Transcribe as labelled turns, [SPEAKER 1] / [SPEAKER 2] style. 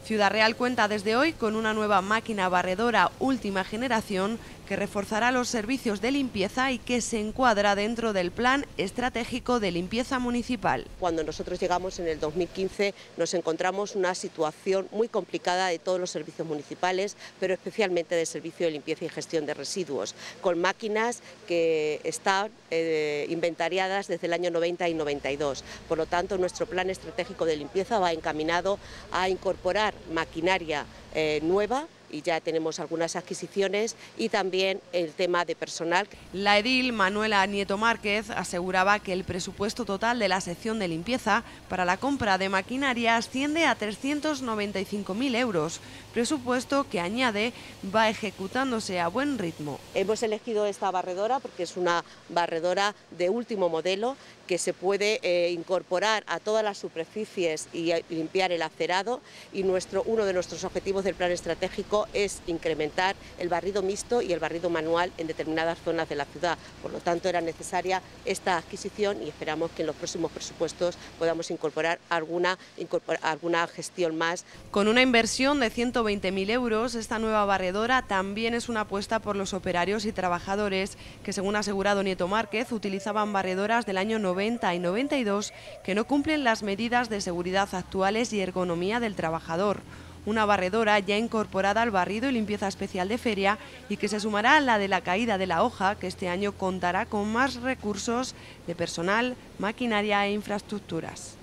[SPEAKER 1] Ciudad Real cuenta desde hoy con una nueva máquina barredora última generación que reforzará los servicios de limpieza y que se encuadra dentro del Plan Estratégico de Limpieza Municipal.
[SPEAKER 2] Cuando nosotros llegamos en el 2015 nos encontramos una situación muy complicada de todos los servicios municipales, pero especialmente del servicio de limpieza y gestión de residuos, con máquinas que están inventariadas desde el año 90 y 92. Por lo tanto, nuestro Plan Estratégico de Limpieza va encaminado a incorporar maquinaria nueva, y ya tenemos algunas adquisiciones, y también el tema de personal.
[SPEAKER 1] La edil Manuela Nieto Márquez aseguraba que el presupuesto total de la sección de limpieza para la compra de maquinaria asciende a 395.000 euros, presupuesto que, añade, va ejecutándose a buen ritmo.
[SPEAKER 2] Hemos elegido esta barredora porque es una barredora de último modelo que se puede incorporar a todas las superficies y limpiar el acerado, y uno de nuestros objetivos del plan estratégico es incrementar el barrido mixto y el barrido manual en determinadas zonas de la ciudad. Por lo tanto, era necesaria esta adquisición y esperamos que en los próximos presupuestos podamos incorporar alguna gestión más.
[SPEAKER 1] Con una inversión de 120.000 euros, esta nueva barredora también es una apuesta por los operarios y trabajadores que, según ha asegurado Nieto Márquez, utilizaban barredoras del año 90 y 92 que no cumplen las medidas de seguridad actuales y ergonomía del trabajador. Una barredora ya incorporada al barrido y limpieza especial de feria y que se sumará a la de la caída de la hoja, que este año contará con más recursos de personal, maquinaria e infraestructuras.